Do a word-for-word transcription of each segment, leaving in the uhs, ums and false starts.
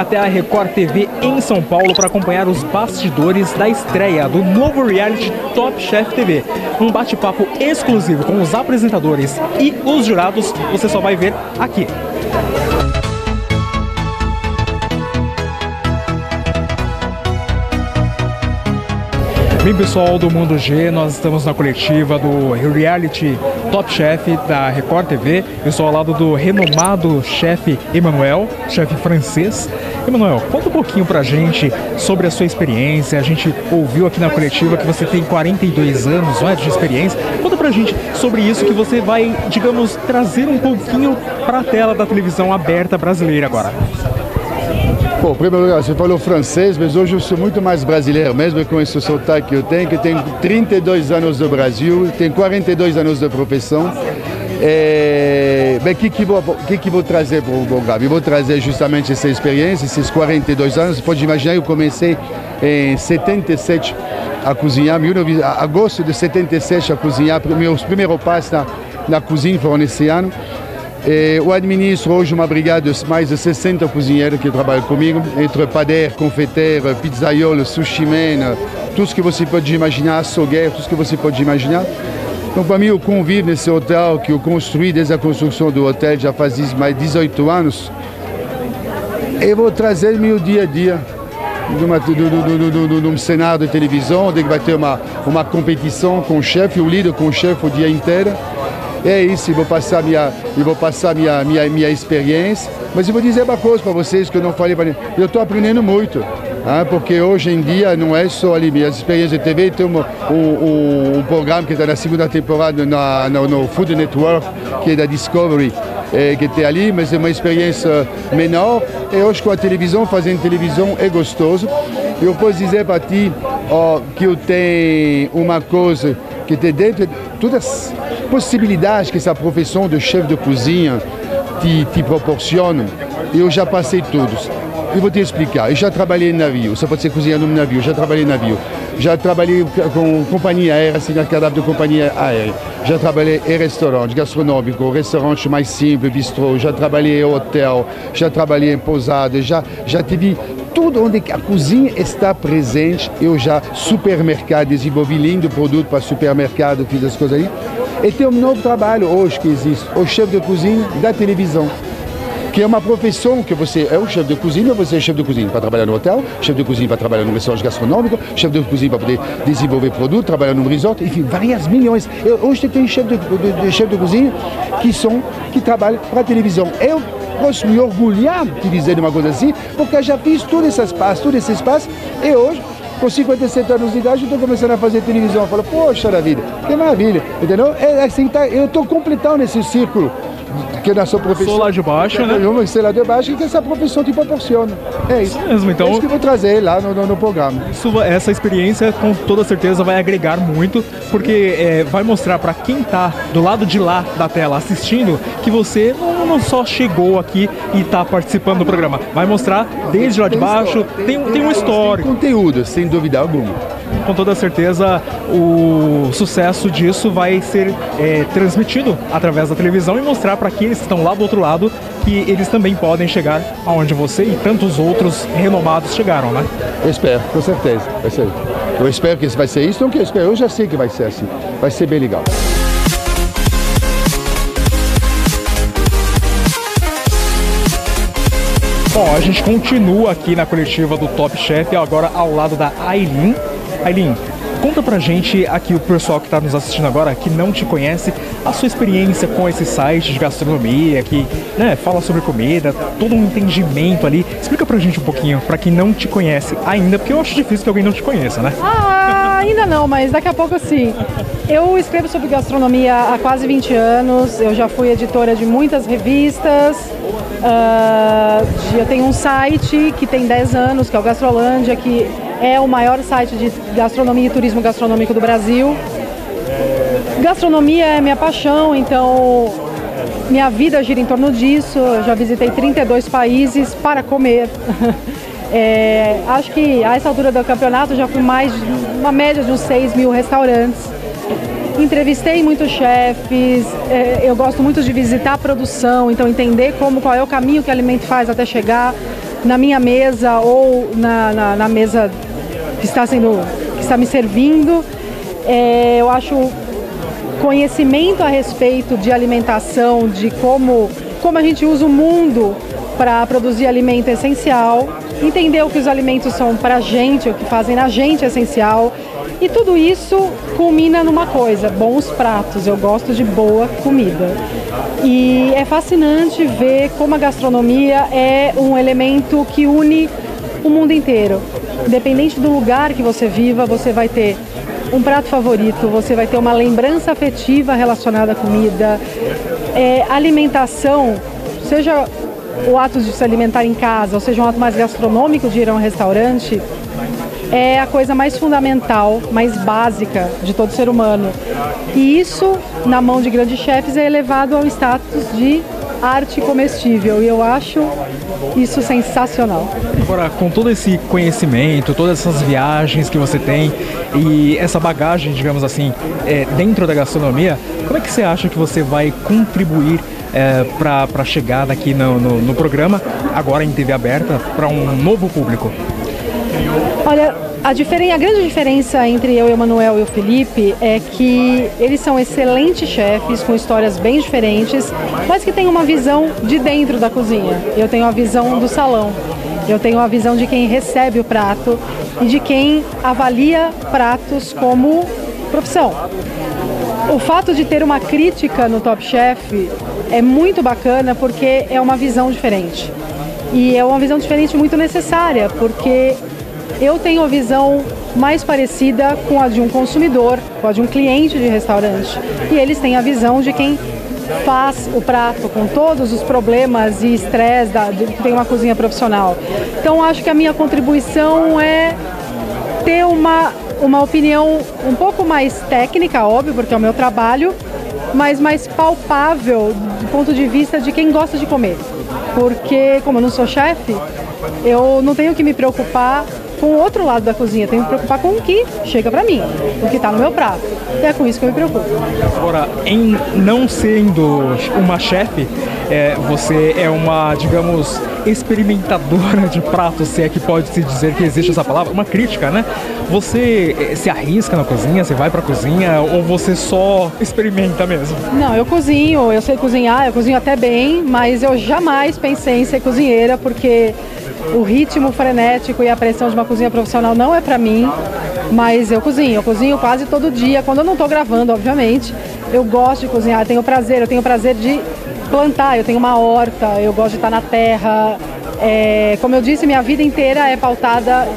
até a Record T V em São Paulo para acompanhar os bastidores da estreia do novo reality Top Chef T V. Um bate-papo exclusivo com os apresentadores e os jurados, você só vai ver aqui. Bem, pessoal do Mundo G, nós estamos na coletiva do reality Top Chef da Record T V. Eu estou ao lado do renomado chefe Emmanuel, chefe francês. Emmanuel, conta um pouquinho pra gente sobre a sua experiência. A gente ouviu aqui na coletiva que você tem quarenta e dois anos, não é, de experiência. Conta pra gente sobre isso que você vai, digamos, trazer um pouquinho pra tela da televisão aberta brasileira agora. Bom, em primeiro lugar, você falou francês, mas hoje eu sou muito mais brasileiro, mesmo com esse sotaque que eu tenho, que tenho trinta e dois anos do Brasil, tenho quarenta e dois anos de profissão. E, bem, o que, que, vou, que, que vou trazer para o programa? Eu vou trazer justamente essa experiência, esses quarenta e dois anos. Você pode imaginar, eu comecei em setenta e sete a cozinhar, em agosto de setenta e sete a cozinhar, meus primeiros passos na, na cozinha foram esse ano. Eu administro hoje uma brigada de mais de sessenta cozinheiros que trabalham comigo, entre padeiro, confeiteiro, pizzaiolo, sushi man, tudo que você pode imaginar, açougueiro, tudo que você pode imaginar. Então, para mim, eu convivo nesse hotel que eu construí desde a construção do hotel, já faz mais de dezoito anos. Eu vou trazer meu dia a dia num cenário de televisão, onde vai ter uma, uma competição com o chefe, eu lido com o chefe o dia inteiro. É isso, eu vou passar minha, eu vou passar minha, minha, minha experiência, mas eu vou dizer uma coisa para vocês que eu não falei para ninguém. Eu estou aprendendo muito, hein, porque hoje em dia não é só ali minhas experiências de T V, tem um, um, um programa que está na segunda temporada na, no, no Food Network, que é da Discovery, é, que tem ali, mas é uma experiência menor. E hoje com a televisão, fazendo televisão é gostoso. Eu posso dizer para ti ó, que eu tenho uma coisa que tem dentro de todas as possibilidades que essa profissão de chefe de cozinha te, te proporciona. Eu já passei todos. Eu vou te explicar. Eu já trabalhei em navio. Você pode ser cozinheiro no navio. Já trabalhei em navio. Já trabalhei com companhia aérea, assim, cardápio de companhia aérea. Já trabalhei em restaurante gastronômico, restaurante mais simples, bistrô. Já trabalhei em hotel. Já trabalhei em pousada. Já, já tive tudo onde a cozinha está presente. Eu já supermercado, desenvolvi lindo produto para supermercado, fiz as coisas aí. E tem um novo trabalho hoje que existe, o chefe de cozinha da televisão, que é uma profissão que você é o chefe de cozinha, você é chefe de cozinha para trabalhar no hotel, chefe de cozinha para trabalhar no restaurante gastronômico, chefe de cozinha para poder desenvolver produto, trabalhar no resort, enfim, várias milhões. Eu, hoje tem chefe de, de, de, chef de cozinha que, são, que trabalham para a televisão. Eu posso me orgulhar de dizer uma coisa assim, porque eu já fiz todo esse espaço, todo esse espaço, e hoje, com cinquenta e sete anos de idade, eu estou começando a fazer televisão. Eu falo, poxa da vida, que maravilha, entendeu? É, assim, tá, eu estou completando esse círculo que na sua profissão. Sou lá de baixo, né? Eu sou lá de baixo que essa profissão te proporciona. É isso. Isso mesmo, então. É isso que eu vou trazer lá no, no, no programa. Isso, essa experiência, com toda certeza, vai agregar muito, porque é, vai mostrar para quem está do lado de lá da tela assistindo que você não, não só chegou aqui e está participando do programa. Vai mostrar desde lá de baixo, tem, tem um histórico. Tem conteúdo, sem dúvida alguma. Com toda certeza, o sucesso disso vai ser é, transmitido através da televisão e mostrar para aqueles que estão lá do outro lado que eles também podem chegar aonde você e tantos outros renomados chegaram, né? Eu espero, com certeza. Vai ser. Eu espero que vai ser isso, não que eu espero, eu já sei que vai ser assim. Vai ser bem legal. Bom, a gente continua aqui na coletiva do Top Chef, agora ao lado da Aileen. Aileen, conta pra gente aqui, o pessoal que está nos assistindo agora, que não te conhece, a sua experiência com esse site de gastronomia, que né, fala sobre comida, todo um entendimento ali. Explica pra gente um pouquinho, pra quem não te conhece ainda, porque eu acho difícil que alguém não te conheça, né? Ah, ainda não, mas daqui a pouco sim. Eu escrevo sobre gastronomia há quase vinte anos, eu já fui editora de muitas revistas, uh, eu tenho um site que tem dez anos, que é o Gastrolândia, que é o maior site de gastronomia e turismo gastronômico do Brasil. Gastronomia é minha paixão, então minha vida gira em torno disso. Eu já visitei trinta e dois países para comer. É, acho que a essa altura do campeonato já fui mais de uma média de uns seis mil restaurantes. Entrevistei muitos chefes, é, eu gosto muito de visitar a produção, então entender como, qual é o caminho que o alimento faz até chegar na minha mesa ou na, na, na mesa que está, sendo, que está me servindo. É, eu acho conhecimento a respeito de alimentação, de como, como a gente usa o mundo para produzir alimento é essencial. Entender o que os alimentos são para a gente, o que fazem na gente é essencial. E tudo isso culmina numa coisa, bons pratos. Eu gosto de boa comida. E é fascinante ver como a gastronomia é um elemento que une o mundo inteiro. Independente do lugar que você viva, você vai ter um prato favorito, você vai ter uma lembrança afetiva relacionada à comida. É, alimentação, seja o ato de se alimentar em casa, ou seja um ato mais gastronômico de ir a um restaurante, é a coisa mais fundamental, mais básica de todo ser humano. E isso, na mão de grandes chefes, é elevado ao status de arte comestível. E eu acho isso sensacional. Agora, com todo esse conhecimento, todas essas viagens que você tem e essa bagagem, digamos assim, é, dentro da gastronomia, como é que você acha que você vai contribuir é, para a chegada aqui no, no, no programa, agora em T V aberta, para um novo público? Olha, a, diferen- a grande diferença entre eu, o Emanuel e o Felipe é que eles são excelentes chefes, com histórias bem diferentes, mas que têm uma visão de dentro da cozinha. Eu tenho a visão do salão, eu tenho a visão de quem recebe o prato e de quem avalia pratos como profissão. O fato de ter uma crítica no Top Chef é muito bacana porque é uma visão diferente. E é uma visão diferente muito necessária, porque eu tenho a visão mais parecida com a de um consumidor, com a de um cliente de restaurante. E eles têm a visão de quem faz o prato com todos os problemas e estresse da, de, que tem uma cozinha profissional. Então acho que a minha contribuição é ter uma, uma opinião um pouco mais técnica, óbvio, porque é o meu trabalho, mas mais palpável do ponto de vista de quem gosta de comer. Porque, como eu não sou chefe, eu não tenho que me preocupar com o outro lado da cozinha, tenho que me preocupar com o que chega pra mim, o que tá no meu prato. E é com isso que eu me preocupo. Agora, em não sendo uma chefe, é, você é uma, digamos, experimentadora de pratos, se é que pode se dizer que existe essa palavra, uma crítica, né? Você se arrisca na cozinha, você vai pra cozinha ou você só experimenta mesmo? Não, eu cozinho, eu sei cozinhar, eu cozinho até bem, mas eu jamais pensei em ser cozinheira, porque o ritmo frenético e a pressão de uma cozinha profissional não é pra mim, mas eu cozinho, eu cozinho quase todo dia, quando eu não tô gravando, obviamente. Eu gosto de cozinhar, eu tenho prazer, eu tenho prazer de plantar, eu tenho uma horta, eu gosto de estar na terra. É, como eu disse, minha vida inteira é pautada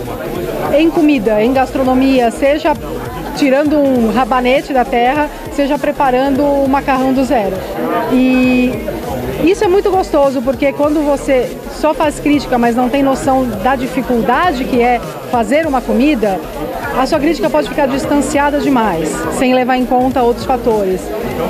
em comida, em gastronomia, seja tirando um rabanete da terra, seja preparando um macarrão do zero. E isso é muito gostoso, porque quando você só faz crítica, mas não tem noção da dificuldade que é fazer uma comida, a sua crítica pode ficar distanciada demais, sem levar em conta outros fatores.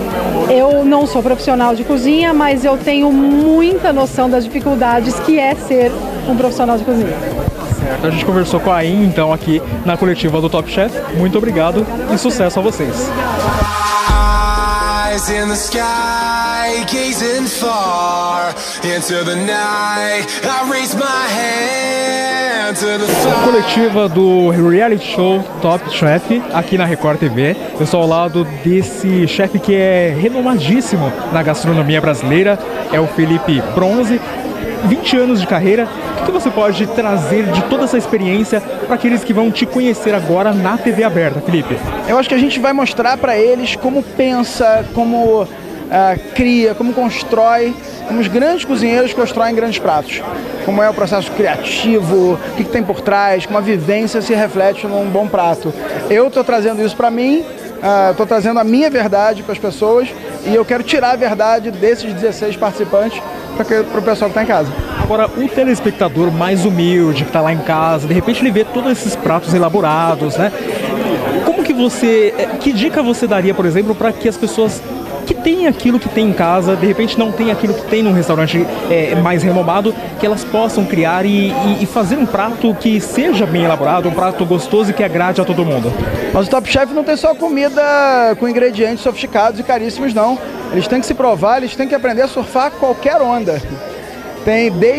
Eu não sou profissional de cozinha, mas eu tenho muita noção das dificuldades que é ser um profissional de cozinha. Certo, a gente conversou com a Ain, então, aqui na coletiva do Top Chef. Muito obrigado e sucesso a vocês. In the sky, gazing far into the night, I raise my hand to the fire. Coletiva do reality show Top Chef aqui na Record T V. Eu estou ao lado desse chefe que é renomadíssimo na gastronomia brasileira, é o Felipe Bronze. vinte anos de carreira. O que você pode trazer de toda essa experiência para aqueles que vão te conhecer agora na T V aberta, Felipe? Eu acho que a gente vai mostrar para eles como pensa, como uh, cria, como constrói, como os grandes cozinheiros constroem grandes pratos. Como é o processo criativo, o que, que tem por trás, como a vivência se reflete num bom prato. Eu estou trazendo isso para mim, estou uh, trazendo a minha verdade para as pessoas e eu quero tirar a verdade desses dezesseis participantes para o pessoal que está em casa. Agora, o telespectador mais humilde, que está lá em casa, de repente ele vê todos esses pratos elaborados, né? Como que você... Que dica você daria, por exemplo, para que as pessoas que têm aquilo que tem em casa, de repente não tem aquilo que tem num restaurante é, mais renomado, que elas possam criar e, e, e fazer um prato que seja bem elaborado, um prato gostoso e que agrade a todo mundo? Mas o Top Chef não tem só comida com ingredientes sofisticados e caríssimos, não. Eles têm que se provar, eles têm que aprender a surfar qualquer onda. Tem desde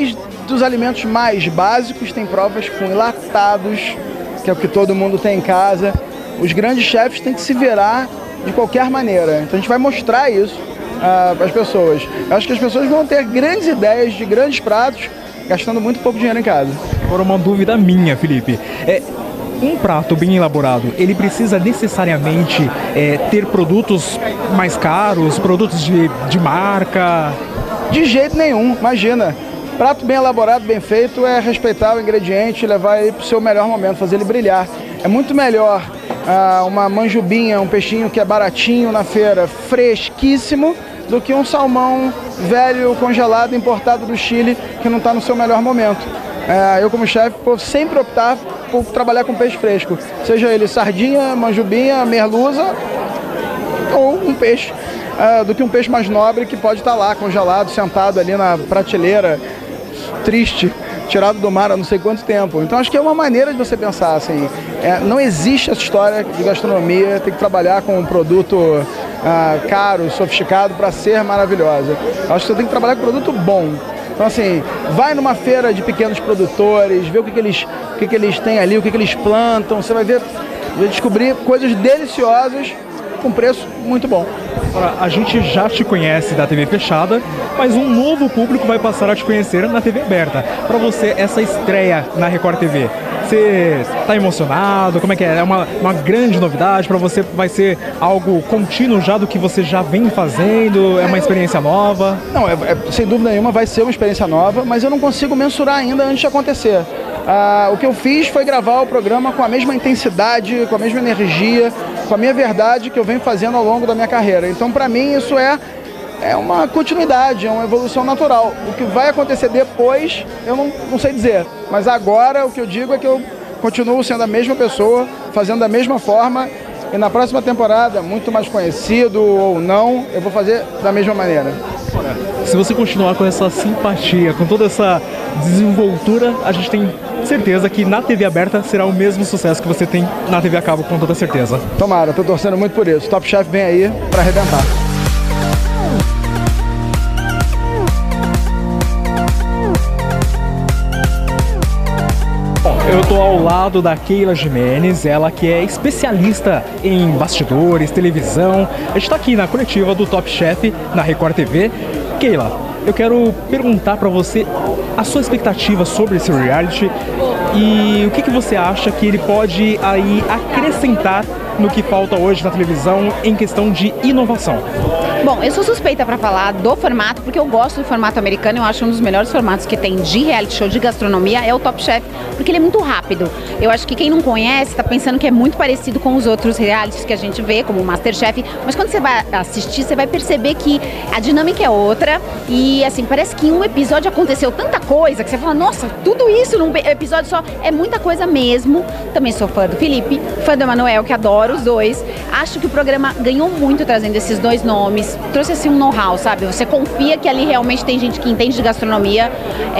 dos alimentos mais básicos, tem provas com enlatados, que é o que todo mundo tem em casa. Os grandes chefes têm que se virar de qualquer maneira. Então a gente vai mostrar isso uh, para as pessoas. Eu acho que as pessoas vão ter grandes ideias de grandes pratos, gastando muito pouco dinheiro em casa. Agora uma dúvida minha, Felipe. É, um prato bem elaborado, ele precisa necessariamente é, ter produtos mais caros, produtos de, de marca? De jeito nenhum, imagina. Prato bem elaborado, bem feito, é respeitar o ingrediente e levar ele para o seu melhor momento, fazer ele brilhar. É muito melhor ah, uma manjubinha, um peixinho que é baratinho na feira, fresquíssimo, do que um salmão velho, congelado, importado do Chile, que não está no seu melhor momento. É, eu, como chefe, vou sempre optar por trabalhar com peixe fresco, seja ele sardinha, manjubinha, merluza ou um peixe, uh, do que um peixe mais nobre que pode estar lá, congelado, sentado ali na prateleira, triste, tirado do mar há não sei quanto tempo. Então acho que é uma maneira de você pensar, assim, é, não existe essa história de gastronomia, tem que trabalhar com um produto uh, caro, sofisticado para ser maravilhosa. Acho que você tem que trabalhar com produto bom. Então assim, vai numa feira de pequenos produtores, vê o que, que, eles, o que, que eles têm ali, o que, que eles plantam, você vai ver, vai descobrir coisas deliciosas com preço muito bom. Agora, a gente já te conhece da T V fechada, mas um novo público vai passar a te conhecer na T V aberta. Para você, essa estreia na Record T V, você está emocionado? Como é que é? É uma, uma grande novidade para você? Vai ser algo contínuo já do que você já vem fazendo? É uma experiência nova? Não, é, é, sem dúvida nenhuma vai ser uma experiência nova, mas eu não consigo mensurar ainda antes de acontecer. Ah, o que eu fiz foi gravar o programa com a mesma intensidade, com a mesma energia, com a minha verdade que eu venho fazendo ao longo da minha carreira. Então, para mim, isso é, é uma continuidade, é uma evolução natural. O que vai acontecer depois, eu não, não sei dizer. Mas agora, o que eu digo é que eu continuo sendo a mesma pessoa, fazendo da mesma forma. E na próxima temporada, muito mais conhecido ou não, eu vou fazer da mesma maneira. Se você continuar com essa simpatia, com toda essa desenvoltura, a gente tem certeza que na T V aberta será o mesmo sucesso que você tem na T V a cabo, com toda certeza. Tomara, tô torcendo muito por isso. Top Chef vem aí para arrebentar. Eu estou ao lado da Keila Jimenez, ela que é especialista em bastidores, televisão. A gente está aqui na coletiva do Top Chef na Record T V. Keila, eu quero perguntar para você a sua expectativa sobre esse reality e o que, que você acha que ele pode aí acrescentar no que falta hoje na televisão em questão de inovação. Bom, eu sou suspeita para falar do formato, porque eu gosto do formato americano, eu acho um dos melhores formatos que tem de reality show, de gastronomia, é o Top Chef, porque ele é muito rápido. Eu acho que quem não conhece está pensando que é muito parecido com os outros realities que a gente vê, como o MasterChef, mas quando você vai assistir, você vai perceber que a dinâmica é outra e, assim, parece que em um episódio aconteceu tanta coisa que você fala, nossa, tudo isso num episódio só, é muita coisa mesmo. Também sou fã do Felipe, fã do Emanuel, que adoro os dois. Acho que o programa ganhou muito trazendo esses dois nomes, trouxe assim um know-how, sabe? Você confia que ali realmente tem gente que entende de gastronomia.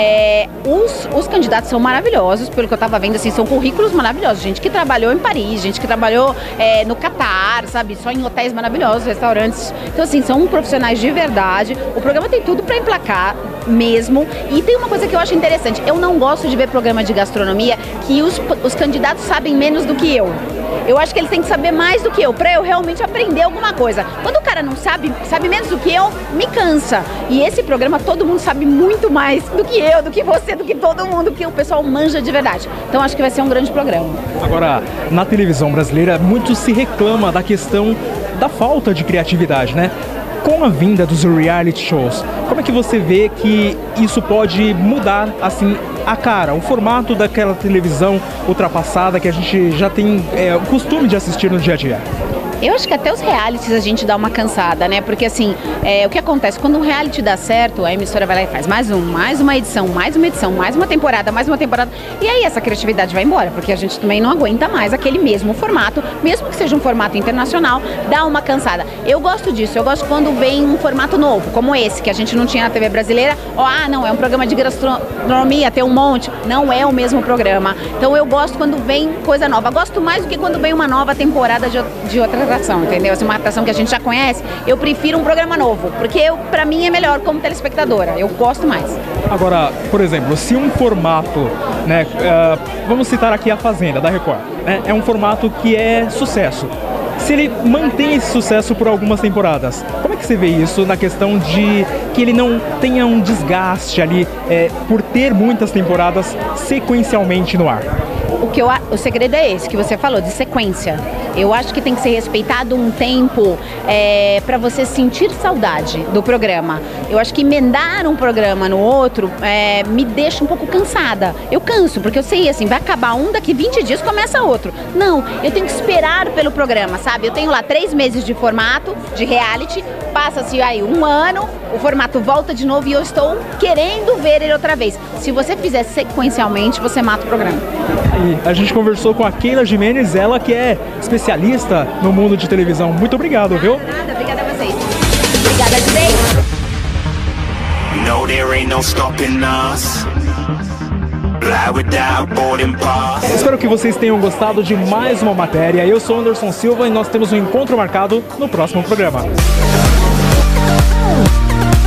É, os, os candidatos são maravilhosos, pelo que eu tava vendo, assim, são currículos maravilhosos. Gente que trabalhou em Paris, gente que trabalhou é, no Catar, sabe? Só em hotéis maravilhosos, restaurantes. Então, assim, são profissionais de verdade. O programa tem tudo pra emplacar mesmo. E tem uma coisa que eu acho interessante. Eu não gosto de ver programa de gastronomia que os, os candidatos sabem menos do que eu. Eu acho que eles têm que saber mais do que eu, pra eu realmente aprender alguma coisa. Quando o cara não sabe, sabe menos do que eu, me cansa. E esse programa todo mundo sabe muito mais do que eu, do que você, do que todo mundo, que o pessoal manja de verdade. Então acho que vai ser um grande programa. Agora, na televisão brasileira, muito se reclama da questão da falta de criatividade, né? Com a vinda dos reality shows, como é que você vê que isso pode mudar, assim, a cara, o formato daquela televisão ultrapassada que a gente já tem é, o costume de assistir no dia a dia? Eu acho que até os realities a gente dá uma cansada, né? Porque assim, é, o que acontece? Quando um reality dá certo, a emissora vai lá e faz mais um, mais uma edição, mais uma edição, mais uma temporada, mais uma temporada. E aí essa criatividade vai embora, porque a gente também não aguenta mais aquele mesmo formato, mesmo que seja um formato internacional, dá uma cansada. Eu gosto disso, eu gosto quando vem um formato novo, como esse, que a gente não tinha na T V brasileira. Ó, ah, não, é um programa de gastronomia, tem um monte. Não é o mesmo programa. Então eu gosto quando vem coisa nova. Gosto mais do que quando vem uma nova temporada de, de outra atração, entendeu? Se é uma atração que a gente já conhece, eu prefiro um programa novo, porque eu, pra mim é melhor como telespectadora, eu gosto mais. Agora, por exemplo, se um formato, né, uh, vamos citar aqui a Fazenda, da Record, né, é um formato que é sucesso. Se ele mantém esse sucesso por algumas temporadas, como é que você vê isso na questão de que ele não tenha um desgaste ali é, por ter muitas temporadas sequencialmente no ar? O, que eu, o segredo é esse que você falou, de sequência. Eu acho que tem que ser respeitado um tempo é, para você sentir saudade do programa. Eu acho que emendar um programa no outro é, me deixa um pouco cansada. Eu canso, porque eu sei assim, vai acabar um, daqui vinte dias começa outro. Não, eu tenho que esperar pelo programa, sabe? Eu tenho lá três meses de formato, de reality, passa-se aí um ano, o formato volta de novo e eu estou querendo ver ele outra vez. Se você fizer sequencialmente, você mata o programa. A gente conversou com a Keila Gimenez, ela que é especialista no mundo de televisão. Muito obrigado, viu? Nada, obrigada a vocês. Obrigada, Disney. No, there ain't no stopping us. Fly without boarding pass. Espero que vocês tenham gostado de mais uma matéria. Eu sou Anderson Silva e nós temos um encontro marcado no próximo programa.